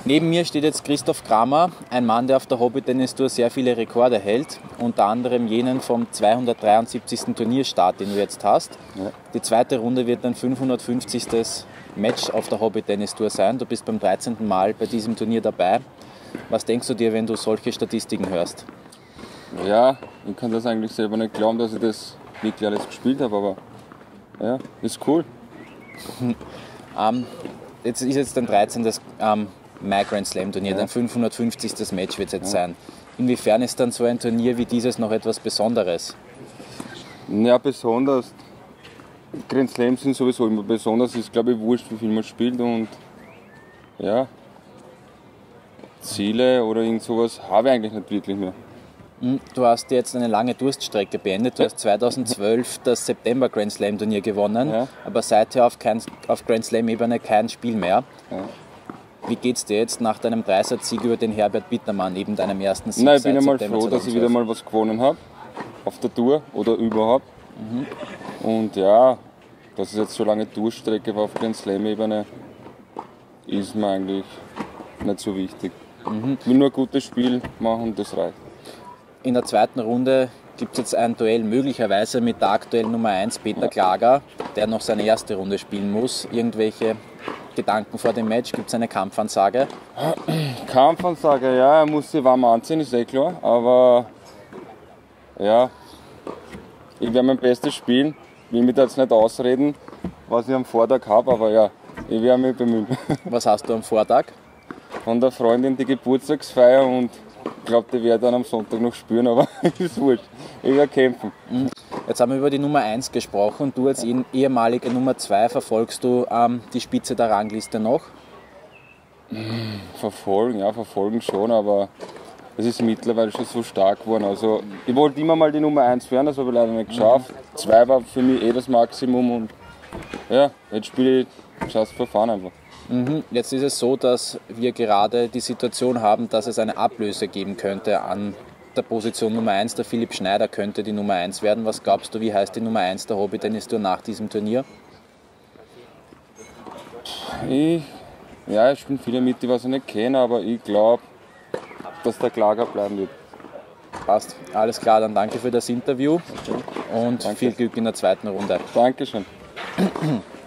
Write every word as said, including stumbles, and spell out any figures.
Neben mir steht jetzt Christoph Kramer, ein Mann, der auf der Hobby-Tennis-Tour sehr viele Rekorde hält, unter anderem jenen vom zweihundertdreiundsiebzigsten Turnierstart, den du jetzt hast. Ja. Die zweite Runde wird dein fünfhundertfünfzigste Match auf der Hobby-Tennis-Tour sein. Du bist beim dreizehnten Mal bei diesem Turnier dabei. Was denkst du dir, wenn du solche Statistiken hörst? Ja, ich kann das eigentlich selber nicht glauben, dass ich das wirklich alles gespielt habe, aber ja, ist cool. ähm, jetzt ist jetzt dein dreizehntes Ähm, My Grand Slam Turnier, Ja. dein fünfhundertfünfzigstes Match wird es jetzt Ja. sein. Inwiefern ist dann so ein Turnier wie dieses noch etwas Besonderes? Ja, besonders. Grand Slams sind sowieso immer besonders. Es ist, glaube ich, wurscht, wie viel man spielt und ja, Ziele oder irgend sowas habe ich eigentlich nicht wirklich mehr. Hm, Du hast jetzt eine lange Durststrecke beendet. Du hast zweitausendzwölf das September Grand Slam Turnier gewonnen, Ja. aber seither auf, kein, auf Grand Slam Ebene kein Spiel mehr. Ja. Wie geht's dir jetzt nach deinem Dreisatz-Sieg über den Herbert Bittnermann, eben deinem ersten Sieg Nein, ich seit bin einmal September froh, dass ich wieder zweitausendzwölf? mal was gewonnen habe. Auf der Tour oder überhaupt. Und ja, dass es jetzt so lange Durchstrecke war auf Grand Slam-Ebene, ist mir eigentlich nicht so wichtig. Ich will nur ein gutes Spiel machen und das reicht. In der zweiten Runde gibt es jetzt ein Duell möglicherweise mit der aktuellen Nummer eins Peter Klager, der noch seine erste Runde spielen muss. Irgendwelche Gedanken vor dem Match? Gibt es eine Kampfansage? Kampfansage, ja, er muss sich warm anziehen, ist eh klar. Aber ja, ich werde mein Bestes spielen. Ich will mich da jetzt nicht ausreden, was ich am Vortag habe, aber ja, ich werde mich bemühen. Was hast du am Vortag? Von der Freundin die Geburtstagsfeier und ich glaube, die werde ich dann am Sonntag noch spüren, aber ist wurscht. Ich werde kämpfen. Jetzt haben wir über die Nummer eins gesprochen. Du als eh- ehemalige Nummer zwei verfolgst du ähm, die Spitze der Rangliste noch? Verfolgen, ja, verfolgen schon, aber es ist mittlerweile schon so stark geworden. Also, ich wollte immer mal die Nummer eins werden, das habe ich leider nicht geschafft. zwei war für mich eh das Maximum und ja, jetzt spiele ich just for fun einfach. Mhm. Jetzt ist es so, dass wir gerade die Situation haben, dass es eine Ablöse geben könnte an der Position Nummer eins. Der Philipp Schneider könnte die Nummer eins werden. Was glaubst du, wie heißt die Nummer eins der Hobby-Tennis-Tour nach diesem Turnier? Ich, ja, es spielen viele mit, die was ich nicht kenne, aber ich glaube, dass der Klager bleiben wird. Passt. Alles klar, dann danke für das Interview und Danke. viel Glück in der zweiten Runde. Dankeschön.